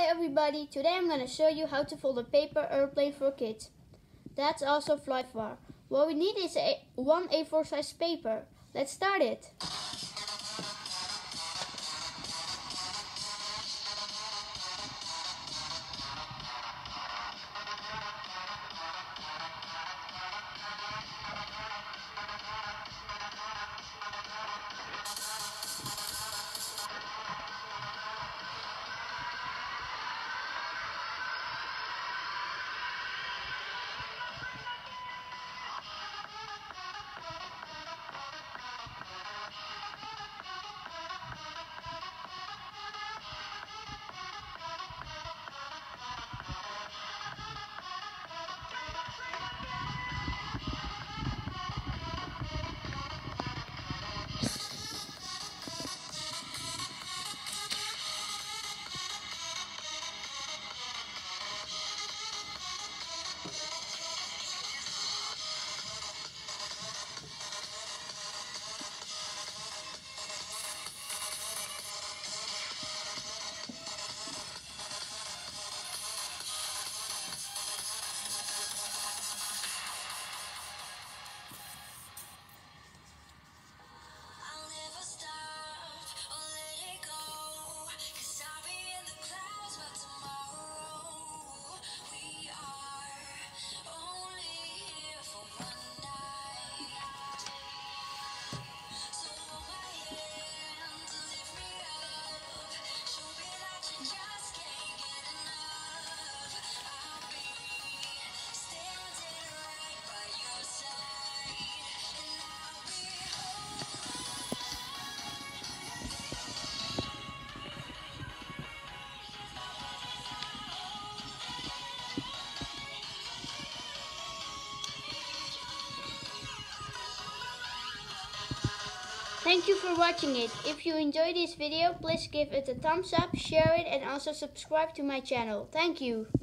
everybody, today I'm going to show you how to fold a paper airplane for kids. That's also fly far. What we need is one A4 size paper. Let's start it. Thank you for watching it. If you enjoyed this video, please give it a thumbs up, share it and also subscribe to my channel. Thank you.